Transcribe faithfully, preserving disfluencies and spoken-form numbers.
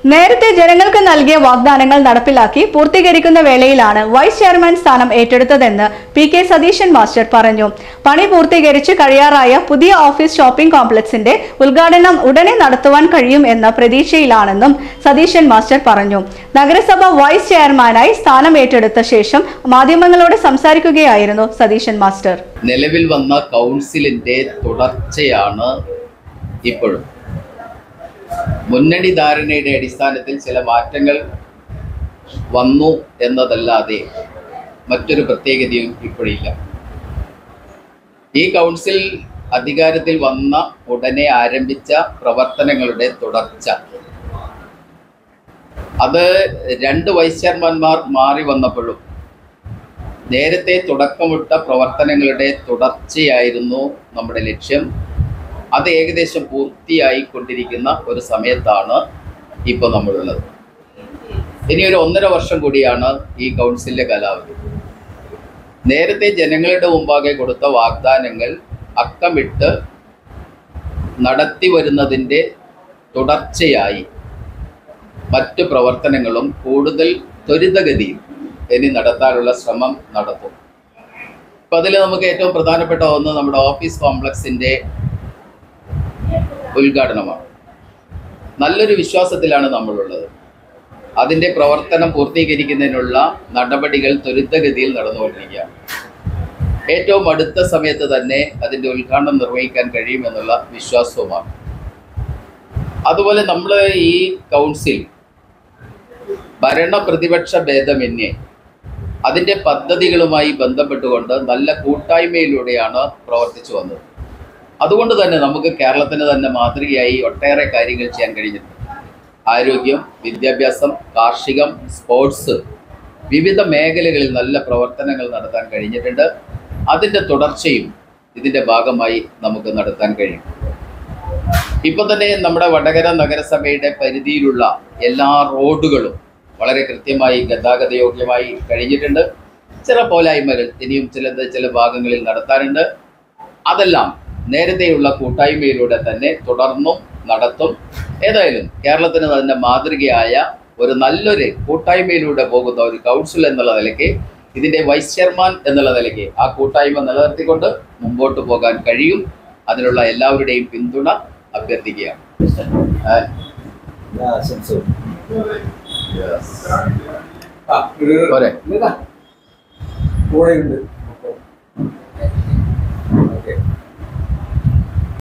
നേരത്തെ ജനങ്ങൾക്ക് നൽകിയ വാഗ്ദാനങ്ങൾ നടപ്പിലാക്കി പൂർത്തീകരിക്കുന്ന വേളയിലാണ് വൈസ് ചെയർമാൻ സ്ഥാനം ഏറ്റെടുത്തതെന്ന് പി കെ സതീശൻ മാസ്റ്റർ പറഞ്ഞു. പണി പൂർത്തീകരിച്ച് കഴിയാറായ പുതിയ ഓഫീസ് ഷോപ്പിംഗ് കോംപ്ലക്സിന്റെ ഉദ്ഘാടനം ഉടനെ നടത്തുവാൻ കഴിയും എന്ന പ്രതീക്ഷയിലാണെന്നും സതീശൻ മാസ്റ്റർ പറഞ്ഞു. നഗരസഭ വൈസ് ചെയർമാനായി സ്ഥാനം ഏറ്റെടുത്ത ശേഷം മാധ്യമങ്ങളോട് സംസാരിക്കുകയായിരുന്നു സതീശൻ മാസ്റ്റർ. നിലവിൽ വന്ന കൗൺസിലിന്റെ തുടർച്ചയാണ് ഇപ്പോഴും. മുന്നണി ധാരണയുടെ അടിസ്ഥാനത്തിൽ ചില മാറ്റങ്ങൾ വന്നു എന്നതല്ലാതെ മറ്റൊരു പ്രത്യേകതയും ഇപ്പോഴില്ല. ഈ കൗൺസിൽ അധികാരത്തിൽ വന്ന ഉടനെ ആരംഭിച്ച പ്രവർത്തനങ്ങളുടെ തുടർച്ച, അത് രണ്ട് വൈസ് ചെയർമാൻമാർ മാറി വന്നപ്പോഴും നേരത്തെ തുടക്കമിട്ട പ്രവർത്തനങ്ങളുടെ തുടർച്ചയായിരുന്നു നമ്മുടെ ലക്ഷ്യം. അത് ഏകദേശം പൂർത്തിയായിക്കൊണ്ടിരിക്കുന്ന ഒരു സമയത്താണ് ഇപ്പോൾ നമ്മളുള്ളത്. ഇനിയൊരു ഒന്നര വർഷം കൂടിയാണ് ഈ കൗൺസിലിൻ്റെ കാലാവധി. നേരത്തെ ജനങ്ങളുടെ മുമ്പാകെ കൊടുത്ത വാഗ്ദാനങ്ങൾ അക്കമിട്ട് നടത്തി വരുന്നതിൻ്റെ തുടർച്ചയായി മറ്റു പ്രവർത്തനങ്ങളും കൂടുതൽ ത്വരിതഗതിയിൽ ഇനി നടത്താനുള്ള ശ്രമം നടത്തും. അപ്പം അതിൽ നമുക്ക് ഏറ്റവും പ്രധാനപ്പെട്ട ഒന്ന് നമ്മുടെ ഓഫീസ് കോംപ്ലക്സിൻ്റെ ഉദ്ഘാടനമാണ്. നല്ലൊരു വിശ്വാസത്തിലാണ് നമ്മളുള്ളത്. അതിൻ്റെ പ്രവർത്തനം പൂർത്തീകരിക്കുന്നതിനുള്ള നടപടികൾ ത്വരിതഗതിയിൽ നടന്നുകൊണ്ടിരിക്കുകയാണ്. ഏറ്റവും അടുത്ത സമയത്ത് തന്നെ അതിൻ്റെ ഉദ്ഘാടനം നിർവഹിക്കാൻ കഴിയുമെന്നുള്ള വിശ്വാസവുമാണ്. അതുപോലെ നമ്മൾ ഈ കൗൺസിൽ ഭരണ പ്രതിപക്ഷ ഭേദമന്യേ അതിൻ്റെ പദ്ധതികളുമായി ബന്ധപ്പെട്ടുകൊണ്ട് നല്ല കൂട്ടായ്മയിലൂടെയാണ് പ്രവർത്തിച്ചു വന്നത്. അതുകൊണ്ട് തന്നെ നമുക്ക് കേരളത്തിന് തന്നെ മാതൃകയായി ഒട്ടേറെ കാര്യങ്ങൾ ചെയ്യാൻ കഴിഞ്ഞിട്ടുണ്ട്. ആരോഗ്യം, വിദ്യാഭ്യാസം, കാർഷികം, സ്പോർട്സ്, വിവിധ മേഖലകളിൽ നല്ല പ്രവർത്തനങ്ങൾ നടത്താൻ കഴിഞ്ഞിട്ടുണ്ട്. അതിൻ്റെ തുടർച്ചയും ഇതിൻ്റെ ഭാഗമായി നമുക്ക് നടത്താൻ കഴിയും. ഇപ്പോൾ തന്നെ നമ്മുടെ വടകര നഗരസഭയുടെ പരിധിയിലുള്ള എല്ലാ റോഡുകളും വളരെ കൃത്യമായി ഗതാഗതയോഗ്യമായി കഴിഞ്ഞിട്ടുണ്ട്. ചില പോലായ്മകൾ ഇനിയും ചിലത് ചില ഭാഗങ്ങളിൽ നടത്താനുണ്ട്. അതെല്ലാം നേരത്തെയുള്ള കൂട്ടായ്മയിലൂടെ തന്നെ തുടർന്നും നടത്തും. ഏതായാലും കേരളത്തിന് തന്നെ മാതൃകയായ ഒരു നല്ലൊരു കൂട്ടായ്മയിലൂടെ പോകുന്ന ഒരു കൗൺസിൽ എന്നുള്ള നിലയ്ക്ക്, ഇതിൻ്റെ വൈസ് ചെയർമാൻ എന്നുള്ള നിലയ്ക്ക് ആ കൂട്ടായ്മ നിലനിർത്തിക്കൊണ്ട് മുമ്പോട്ട് പോകാൻ കഴിയും. അതിനുള്ള എല്ലാവരുടെയും പിന്തുണ അഭ്യർത്ഥിക്കുകയാണ്. പോരെ.